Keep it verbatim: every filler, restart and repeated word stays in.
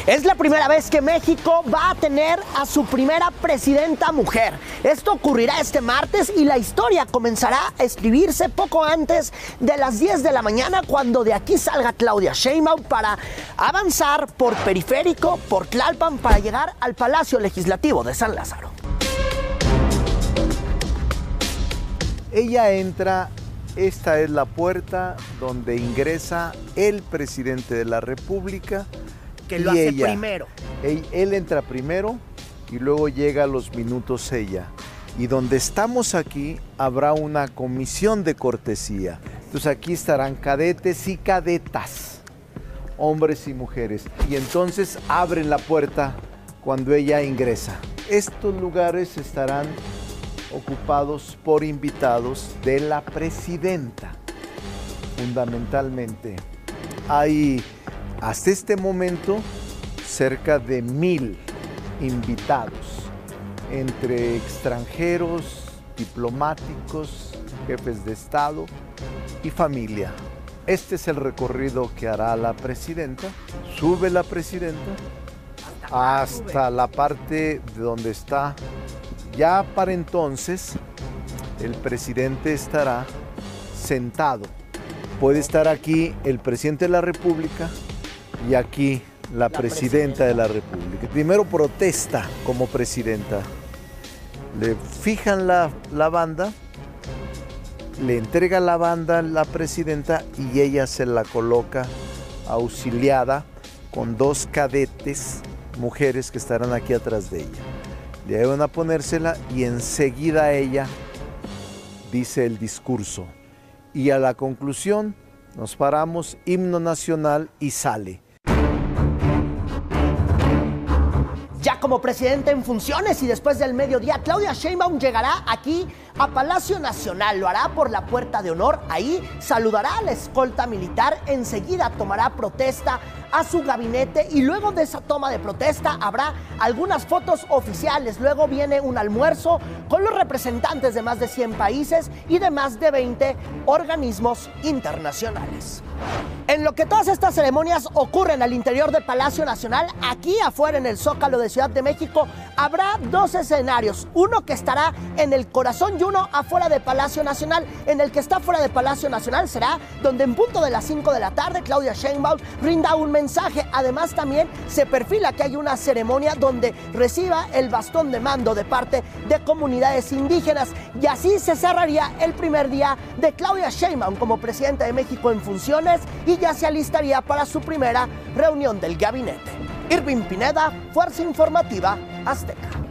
Es la primera vez que México va a tener a su primera presidenta mujer. Esto ocurrirá este martes y la historia comenzará a escribirse poco antes de las diez de la mañana, cuando de aquí salga Claudia Sheinbaum para avanzar por Periférico, por Tlalpan, para llegar al Palacio Legislativo de San Lázaro. Ella entra, esta es la puerta donde ingresa el presidente de la República. Que lo hace ella, primero. Él, él entra primero y luego llega a los minutos ella. Y donde estamos aquí habrá una comisión de cortesía. Entonces aquí estarán cadetes y cadetas, hombres y mujeres. Y entonces abren la puerta cuando ella ingresa. Estos lugares estarán ocupados por invitados de la presidenta, fundamentalmente. Hay hasta este momento cerca de mil invitados, entre extranjeros, diplomáticos, jefes de Estado y familia. Este es el recorrido que hará la presidenta. Sube la presidenta hasta la parte de donde está. Ya para entonces el presidente estará sentado. Puede estar aquí el presidente de la República y aquí la, la presidenta, presidenta de la República. Primero protesta como presidenta. Le fijan la, la banda, le entrega la banda a la presidenta y ella se la coloca auxiliada con dos cadetes, mujeres que estarán aquí atrás de ella. Le ayudan a ponérsela y enseguida ella dice el discurso. Y a la conclusión nos paramos, himno nacional y sale. Ya como presidenta en funciones y después del mediodía, Claudia Sheinbaum llegará aquí a Palacio Nacional. Lo hará por la Puerta de Honor. Ahí saludará a la escolta militar. Enseguida tomará protesta a su gabinete y luego de esa toma de protesta habrá algunas fotos oficiales. Luego viene un almuerzo con los representantes de más de cien países y de más de veinte organismos internacionales. En lo que todas estas ceremonias ocurren al interior del Palacio Nacional, aquí afuera en el Zócalo de Ciudad de México, habrá dos escenarios. Uno que estará en el corazón y uno afuera del Palacio Nacional. En el que está fuera del Palacio Nacional será donde en punto de las cinco de la tarde Claudia Sheinbaum rinda un mensaje. Además también se perfila que hay una ceremonia donde reciba el bastón de mando de parte de comunidades indígenas. Y así se cerraría el primer día de Claudia Sheinbaum como presidenta de México en funciones y ya se alistaría para su primera reunión del gabinete. Irving Pineda, Fuerza Informativa Azteca.